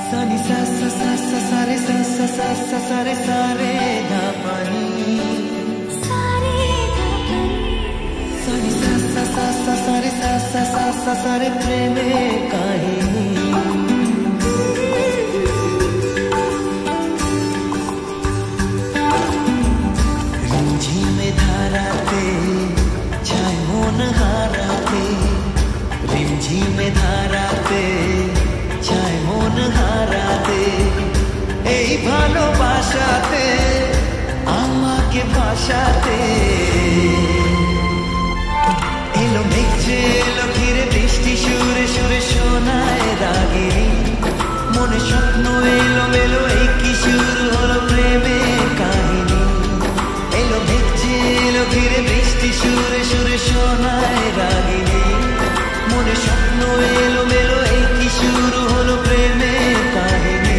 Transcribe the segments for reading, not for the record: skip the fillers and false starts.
सा नि सा सा सा सा सा रे सा सा सा सा सा रे सा रे धा पा नी सा नि सा सा सा सा सा रे सा सा सा सा सा रे प्रेमे काहिनी रिमझिमे धाराते छाय मन हाराते रिमझिमे धाराते छाय मन हाराते এই ভালোবাসাতে আমাকে ভাসাতে এলো মেঘ যে এলো ঘিরে বৃষ্টি সুরে সুরে শোনায় রাগিনী মনে স্বপ্ন এলো মেলো এই কি শুরু হলো প্রেমের কাহিনী এলো মেঘ যে এলো ঘিরে বৃষ্টি সুরে সুরে শোনায় রাগিনী মনে স্বপ্ন এলো মেলো এই কি শুরু হলো প্রেমের কাহিনী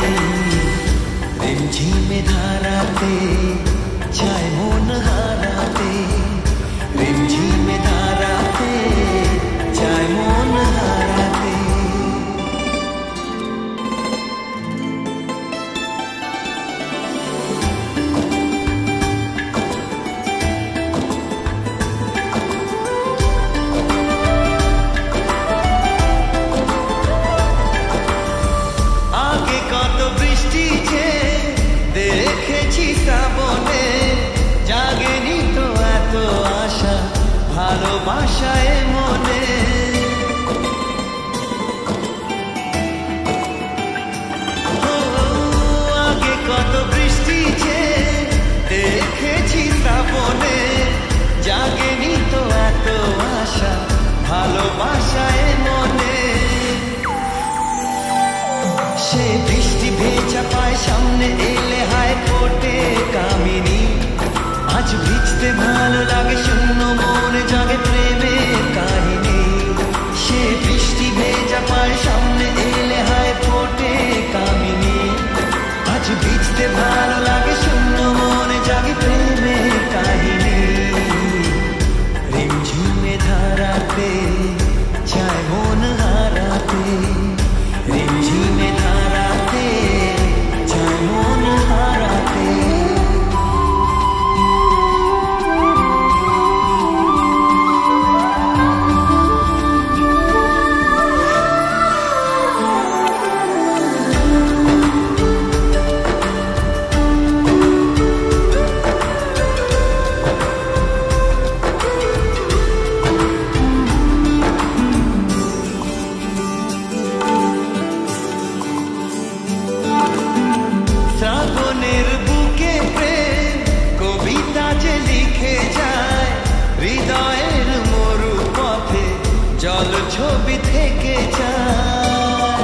रिमझिमे धाराते छाय मन हाराते रिमझिमे धाराते छाय मन हाराते आगे कत बृष्टि छे দেখেছি শ্রাবণে জাগেনি তো এত আশা ভালোবাসায় মনে আগে কত বৃষ্টি যে দেখেছি শ্রাবণে জাগেনি তো এত আশা ভালোবাসায় মনে সে বৃষ্টি ভেজা পায় সামনে এলে হায় ফোটে কামিনী আজ ভিজতে ভালো লাগে শূন্য মনে জাগে প্রেমের কাহিনী সে বৃষ্টি ভেজা পায় সামনে এলে হায় ফোটে কামিনী আজ ভিজতে ভালো লাগে শূন্য মনে জাগে প্রেমের কাহিনী রিমঝিমে ধারাতে ছায় মন হারাতে रिमझिमे धाराते छाय मन हाराते শ্রাবণের বুকে প্রেম কবিতা যে লিখে যায় হৃদয়ের মরু পথে জল ছবি থেকে যায়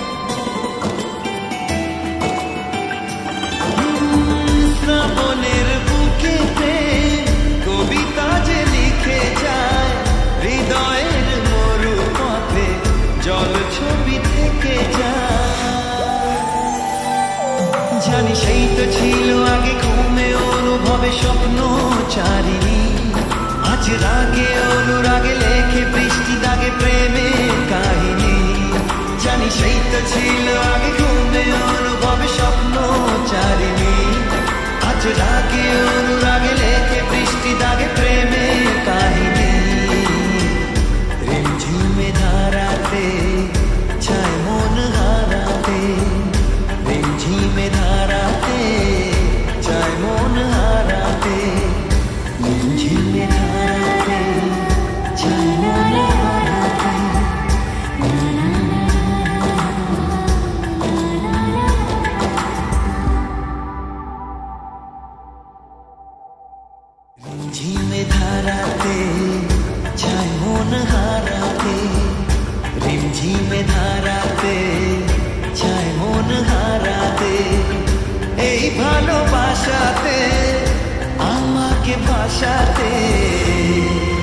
শ্রাবণের বুকে প্রেম কবিতা যে লিখে যায় হৃদয়ের মরু পথে জল ছবি থেকে যায় জানি সেই তো ছিল আগে ঘুমে অনুভবে স্বপ্ন চারিণী আজ রাগে অনুরাগে লেখে বৃষ্টি দাগে প্রেমের কাহিনী জানি সেই তো ছিল আগে ঘুমে অনুভবে স্বপ্ন চারিণী আজ রাগে অনুরাগে লেখে বৃষ্টি দাগে প্রেমের কাহিনী রিমঝিমে ধারাতে ছায় মন হারাতে रिमझिमे धाराते छाय मन हाराते रिमझिमे धाराते छाय मन हाराते रिमझिमे धाराते छाय मन हाराते रिमझिमे धाराते छाय मन हाराते এই ভালোবাসাতে আমাকে ভাসাতে